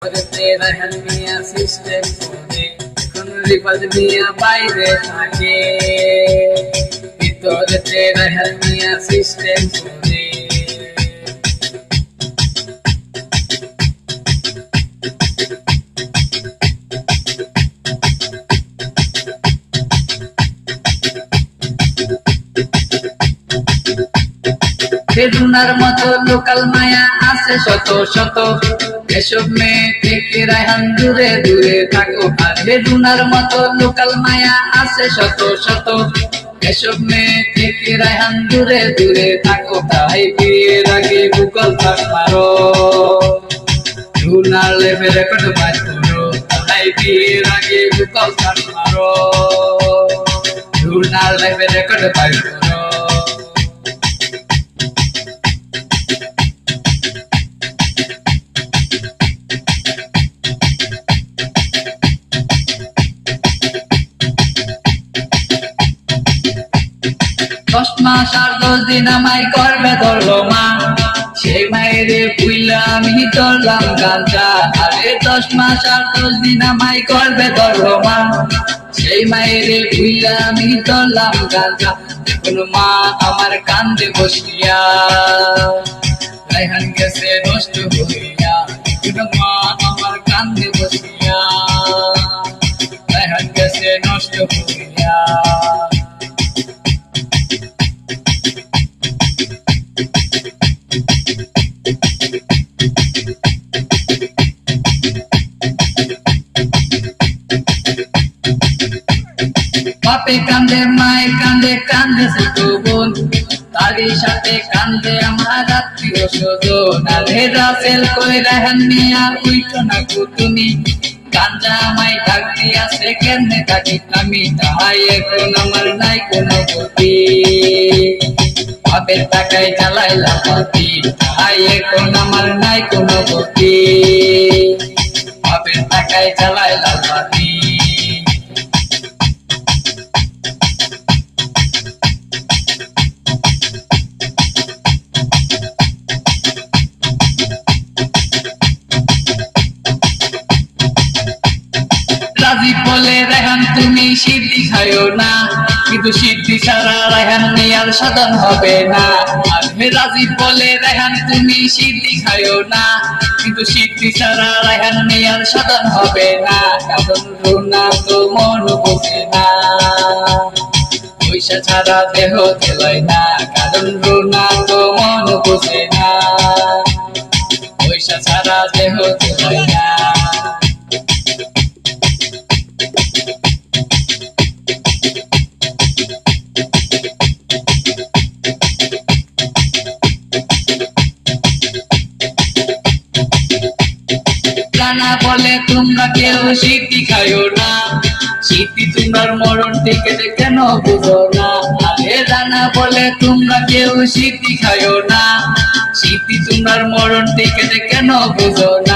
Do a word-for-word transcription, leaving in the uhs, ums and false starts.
রায়হান মিয়া system করে এখন রিফাত মিয়া বাইরে থাকে, ভিতরেতে রায়হান মিয়া সিস্টেম করে। বেদুনার মতো লোকাল মায়া আছে শত শত, এসব মেয়ে থেকে রায়হান দূরে দূরে থাকো। আর বেদুনার মতো লোকাল মায়া আছে শত শত, এসব মেয়ে থেকে রায়হান দূরে দূরে থাকো। তাই বিয়ের আগে বুকল থাক মারো, রুনার লেভেল রেকর্ড বাইর করো। তাই বিয়ের আগে বুকল থাক মারো, রুনার লেভেল রেকর্ড বাইর করো। দশ মাস আর দশ দিন আমায় করবে ধরলো মা, সেই মায়েরে পুইলা আমি ধরলাম গাঞ্জা। আরে দশ মাস আর দশ দিন আমায় করবে ধরলো মা, সেই মায়েরে পুইলা আমি ধরলাম গাঞ্জা। এখন মা আমার কান্দে বসিয়া, রায়হান গেছে নষ্ট হইয়া। এখন মা আমার কান্দে বসিয়া, রায়হান গেছে নষ্ট হইয়া। বাপে কান্দে, মায়ের কান্দে, কান্দে ছোট বোন, তারই সাথে কান্দে আমার আত্মীয় স্বজন। আরে রাসেল কই রায়হান মিয়া উইঠো না গো তুমি, গাঞ্জা আমায় ডাক দিয়াছে কেমনে থাকি আমি। তাই এখন আমার নাই কোনো গতি, বাপের টাকায় চালাইলাম গতি। তাই এখন আমার নাই কোনো গতি, বাপের টাকায় চালাইলাম গতি। রাজীব বলে রায়হান তুমি সিদ্ধি খাইও না, কিন্তু সিদ্ধি ছাড়া রায়হান মিয়ার সাধন হবে না। আর রাজীব বলে রায়হান তুমি সিদ্ধি খাইও না, কিন্তু সিদ্ধি ছাড়া রায়হান মিয়ার সাধন হবে না। কারণ রুনা তো মন বোঝে না, পয়সা ছাড়া দেহ চলয় না। কারণ রুনা তো মন বোঝে না, পয়সা ছাড়া দেহ চলয় না। রানা বলে তোমরা কেউ সিদ্ধি খাইও না, সিদ্ধি তোমরার মরণ টিকেট কেন বুঝো না। আরে রানা বলে তোমরা কেউ সিদ্ধি খাইও না, সিদ্ধি তোমরার মরণ টিকেট কেন বুঝো না।